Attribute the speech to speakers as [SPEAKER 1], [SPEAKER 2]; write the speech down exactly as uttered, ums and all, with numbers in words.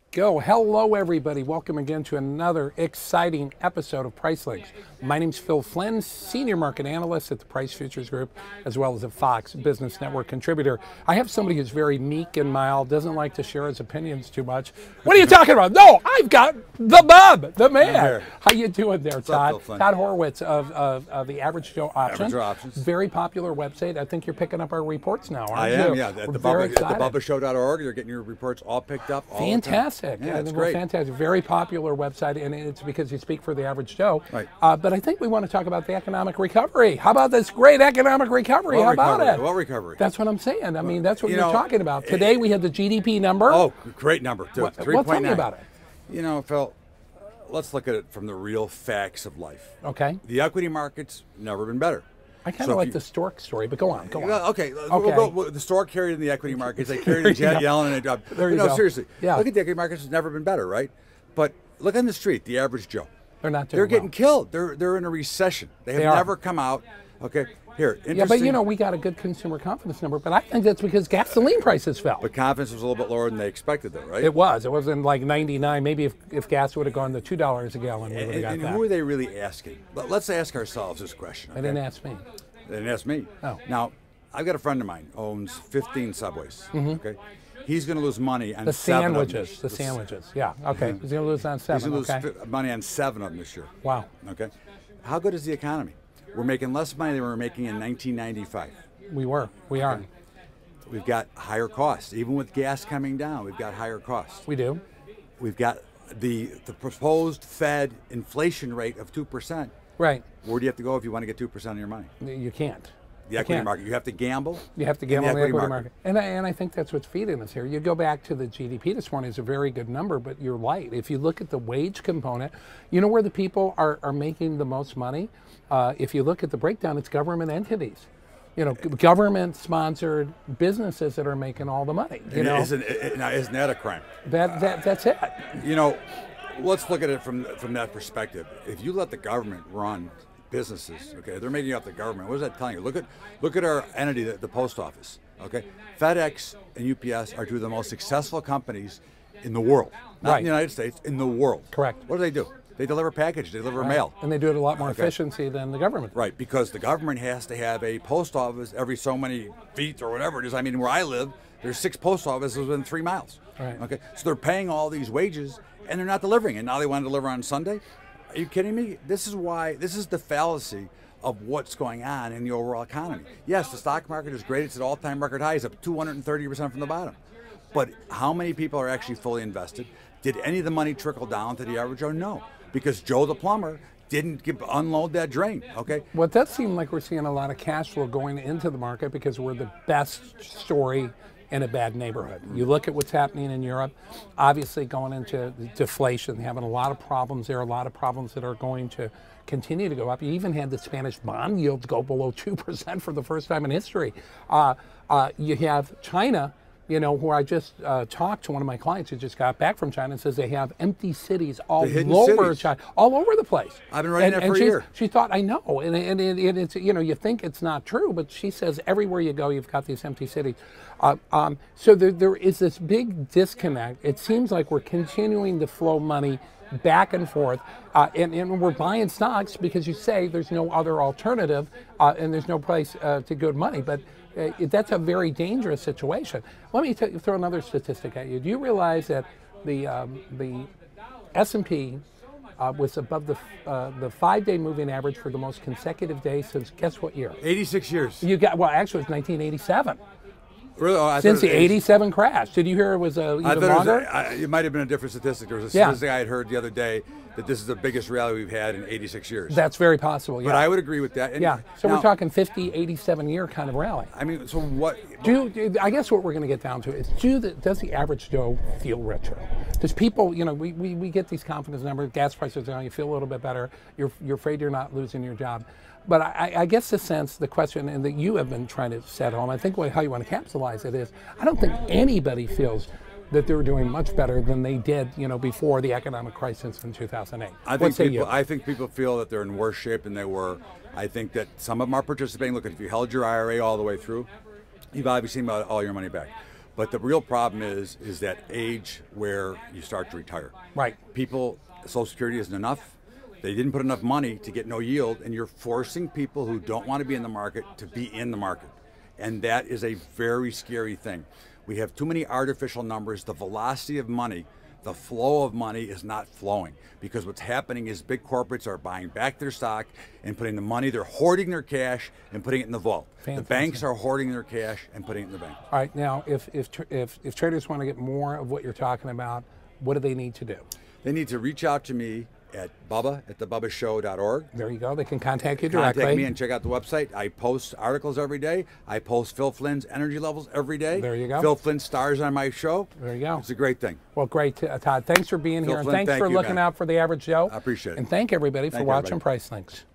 [SPEAKER 1] go. Hello, everybody. Welcome again to another exciting episode of Price Links. My name's Phil Flynn, Senior Market Analyst at the Price Futures Group, as well as a Fox Business Network contributor. I have somebody who's very meek and mild, doesn't like to share his opinions too much. What are you talking about? No, I've got the bub, the man. How you doing there,
[SPEAKER 2] What's
[SPEAKER 1] Todd?
[SPEAKER 2] up, Phil Flynn?
[SPEAKER 1] Todd Horwitz of, of, of the Average Joe Option.
[SPEAKER 2] Average Joe Options.
[SPEAKER 1] Very popular website. I think you're picking up our reports now, aren't
[SPEAKER 2] I
[SPEAKER 1] you?
[SPEAKER 2] am, yeah.
[SPEAKER 1] We're
[SPEAKER 2] At the,
[SPEAKER 1] very
[SPEAKER 2] Bubba, at
[SPEAKER 1] excited.
[SPEAKER 2] the Bubba Show dot org, you're getting your reports all picked up. All
[SPEAKER 1] Fantastic.
[SPEAKER 2] The time. Yeah, it's
[SPEAKER 1] well,
[SPEAKER 2] great.
[SPEAKER 1] Fantastic. Very popular website, and it's because you speak for the average Joe.
[SPEAKER 2] Right.
[SPEAKER 1] Uh, but I think we want to talk about the economic recovery. How about this great economic recovery?
[SPEAKER 2] What
[SPEAKER 1] How
[SPEAKER 2] recovery?
[SPEAKER 1] about it?
[SPEAKER 2] What recovery?
[SPEAKER 1] That's what I'm saying. I mean, that's what
[SPEAKER 2] You
[SPEAKER 1] you're
[SPEAKER 2] know,
[SPEAKER 1] talking about. Today we had the G D P number.
[SPEAKER 2] Oh, great number, too.
[SPEAKER 1] What-
[SPEAKER 2] three
[SPEAKER 1] well,
[SPEAKER 2] point nine.
[SPEAKER 1] tell me about it.
[SPEAKER 2] You know, Phil, let's look at it from the real facts of life.
[SPEAKER 1] Okay.
[SPEAKER 2] The equity market's never been better.
[SPEAKER 1] I kind of
[SPEAKER 2] So if
[SPEAKER 1] like
[SPEAKER 2] you-
[SPEAKER 1] the stork story, but go on, go on.
[SPEAKER 2] Well, okay,
[SPEAKER 1] Okay.
[SPEAKER 2] We'll go, we'll- the store carried in the equity markets. They carried
[SPEAKER 1] There
[SPEAKER 2] in Janet
[SPEAKER 1] you go.
[SPEAKER 2] Yellen and uh,
[SPEAKER 1] There you
[SPEAKER 2] no,
[SPEAKER 1] go.
[SPEAKER 2] seriously.
[SPEAKER 1] Yeah.
[SPEAKER 2] Look at the equity markets. It's never been better, right? But look on the street, the average Joe.
[SPEAKER 1] They're not doing
[SPEAKER 2] They're getting
[SPEAKER 1] well.
[SPEAKER 2] killed. They're they're in a recession. They have
[SPEAKER 1] They are.
[SPEAKER 2] never come out. Okay, here.
[SPEAKER 1] Yeah, but
[SPEAKER 2] interesting-
[SPEAKER 1] you know, we got a good consumer confidence number, but I think that's because gasoline prices fell.
[SPEAKER 2] But confidence was a little bit lower than they expected, though, right?
[SPEAKER 1] It was. It wasn't like ninety-nine. Maybe if, if gas would have gone to two dollars a gallon, we would have
[SPEAKER 2] And,
[SPEAKER 1] got
[SPEAKER 2] and
[SPEAKER 1] that.
[SPEAKER 2] who are they really asking? Let- Let's ask ourselves this question.
[SPEAKER 1] They
[SPEAKER 2] okay?
[SPEAKER 1] didn't ask me.
[SPEAKER 2] They didn't ask me.
[SPEAKER 1] Oh.
[SPEAKER 2] Now, I've got a friend of mine owns fifteen Subways. Okay, he's going to lose money on
[SPEAKER 1] The
[SPEAKER 2] seven of them.
[SPEAKER 1] sandwiches, the sandwiches. Yeah, okay. He's going to lose on
[SPEAKER 2] He's
[SPEAKER 1] seven,
[SPEAKER 2] going to
[SPEAKER 1] okay.
[SPEAKER 2] lose fi- money on seven of them this year.
[SPEAKER 1] Wow.
[SPEAKER 2] Okay, how good is the economy? We're making less money than we were making in nineteen ninety-five.
[SPEAKER 1] We were. We are.
[SPEAKER 2] We've got higher costs, even with gas coming down. We've got higher costs.
[SPEAKER 1] We do.
[SPEAKER 2] We've got the the proposed Fed inflation rate of two percent.
[SPEAKER 1] Right.
[SPEAKER 2] Where do you have to go if you want to get two percent of your money?
[SPEAKER 1] You can't.
[SPEAKER 2] The
[SPEAKER 1] You
[SPEAKER 2] equity
[SPEAKER 1] can't.
[SPEAKER 2] market. You have to gamble.
[SPEAKER 1] You have to
[SPEAKER 2] in
[SPEAKER 1] gamble on the equity market. And, I, and I think that's what's feeding us here. You go back to the G D P this morning, it's a very good number, but you're light. If you look at the wage component, you know where the people are, are making the most money? Uh, if you look at the breakdown, it's government entities. You know, government-sponsored businesses that are making all the money. You
[SPEAKER 2] And
[SPEAKER 1] know,
[SPEAKER 2] isn't, it, now, isn't that a crime?
[SPEAKER 1] that, that that's it.
[SPEAKER 2] You know, let's look at it from from that perspective. If you let the government run businesses, okay, they're making up the government. What is that telling you? Look at look at our entity, the, the post office. Okay, FedEx and U P S are two of the most successful companies in the world, not
[SPEAKER 1] Right.
[SPEAKER 2] in the United States, in the world.
[SPEAKER 1] Correct.
[SPEAKER 2] What do they do? They deliver packages. They deliver mail.
[SPEAKER 1] And they do it a lot more
[SPEAKER 2] Okay.
[SPEAKER 1] efficiency than the government.
[SPEAKER 2] Right, because the government has to have a post office every so many feet or whatever it is. I mean, where I live, there's six post offices within three miles.
[SPEAKER 1] Right.
[SPEAKER 2] Okay, so they're paying all these wages and they're not delivering, and now they want to deliver on Sunday. Are you kidding me? This is why. This is the fallacy of what's going on in the overall economy. Yes, the stock market is great; it's at all-time record highs, up two hundred thirty percent from the bottom. But how many people are actually fully invested? Did any of the money trickle down to the average Joe? No, because Joe the plumber didn't give, unload that drain. Okay.
[SPEAKER 1] Well, it does seem like we're seeing a lot of cash flow going into the market because we're the best story in a bad neighborhood. You look at what's happening in Europe, obviously going into deflation, having a lot of problems there, a lot of problems that are going to continue to go up. You even had the Spanish bond yields go below two percent for the first time in history. Uh, uh, you have China, you know, where I just uh, talked to one of my clients who just got back from China and says they have empty cities all
[SPEAKER 2] The hidden
[SPEAKER 1] over
[SPEAKER 2] cities.
[SPEAKER 1] China, all over the place.
[SPEAKER 2] I've been writing
[SPEAKER 1] and,
[SPEAKER 2] that
[SPEAKER 1] and
[SPEAKER 2] for a
[SPEAKER 1] she's-
[SPEAKER 2] year.
[SPEAKER 1] She thought, I know, and, and, and, and it's, you know, you think it's not true, but she says everywhere you go, you've got these empty cities. Uh, um, so there, there is this big disconnect. It seems like we're continuing to flow money back and forth, uh, and, and we're buying stocks because you say there's no other alternative, uh, and there's no place uh, to go to money, but uh, that's a very dangerous situation. Let me t- throw another statistic at you. Do you realize that the, um, the S and P Uh, was above the uh, the five-day moving average for the most consecutive days since guess what year?
[SPEAKER 2] eighty-six years.
[SPEAKER 1] You got well, actually, it's nineteen eighty-seven.
[SPEAKER 2] Really? Oh, I
[SPEAKER 1] Since
[SPEAKER 2] thought
[SPEAKER 1] the
[SPEAKER 2] it was-
[SPEAKER 1] eighty-seven crash. Did you hear it was uh,
[SPEAKER 2] I
[SPEAKER 1] even
[SPEAKER 2] thought it, was
[SPEAKER 1] longer?
[SPEAKER 2] a, I, it might have been a different statistic. There was a
[SPEAKER 1] Yeah.
[SPEAKER 2] statistic I had heard the other day that this is the biggest rally we've had in eighty-six years.
[SPEAKER 1] That's very possible. Yeah.
[SPEAKER 2] But I would agree with that. And
[SPEAKER 1] yeah. So
[SPEAKER 2] now,
[SPEAKER 1] we're talking fifty, eighty-seven year kind of rally.
[SPEAKER 2] I mean, so what?
[SPEAKER 1] Do, do I guess what we're going to get down to is do the, does the average Joe feel richer? Does people, you know, we, we, we get these confidence numbers, gas prices are down, you feel a little bit better, you're you're afraid you're not losing your job. But I, I guess the sense, the question, and that you have been trying to set home, I think what, how you want to capitalize it is, I don't think anybody feels that they're doing much better than they did, you know, before the economic crisis in two thousand eight.
[SPEAKER 2] I
[SPEAKER 1] What
[SPEAKER 2] think
[SPEAKER 1] say
[SPEAKER 2] people.
[SPEAKER 1] you?
[SPEAKER 2] I think people feel that they're in worse shape than they were. I think that some of them are participating. Look, if you held your I R A all the way through, you've obviously got all your money back. But the real problem is is that age where you start to retire.
[SPEAKER 1] Right.
[SPEAKER 2] People, Social Security isn't enough. They didn't put enough money to get no yield, and you're forcing people who don't want to be in the market to be in the market. And that is a very scary thing. We have too many artificial numbers. The velocity of money, the flow of money is not flowing, because what's happening is big corporates are buying back their stock and putting the money, they're hoarding their cash and putting it in the vault.
[SPEAKER 1] Fantastic.
[SPEAKER 2] The banks are hoarding their cash and putting it in the bank.
[SPEAKER 1] All right, now if, if, if, if traders want to get more of what you're talking about, what do they need to do?
[SPEAKER 2] They need to reach out to me at Bubba at the Bubba Show dot org.
[SPEAKER 1] There you go. They can contact you directly.
[SPEAKER 2] Contact me and check out the website. I post articles every day. I post Phil Flynn's energy levels every day.
[SPEAKER 1] There you go.
[SPEAKER 2] Phil Flynn stars on my show.
[SPEAKER 1] There you go.
[SPEAKER 2] It's a great thing.
[SPEAKER 1] Well, great, uh, Todd. Thanks for being
[SPEAKER 2] Phil
[SPEAKER 1] here, and
[SPEAKER 2] Flynn,
[SPEAKER 1] thanks
[SPEAKER 2] thank
[SPEAKER 1] for
[SPEAKER 2] you,
[SPEAKER 1] looking
[SPEAKER 2] man.
[SPEAKER 1] out for the average Joe.
[SPEAKER 2] I appreciate it.
[SPEAKER 1] And thank everybody
[SPEAKER 2] Thank
[SPEAKER 1] for watching
[SPEAKER 2] everybody.
[SPEAKER 1] Price Links.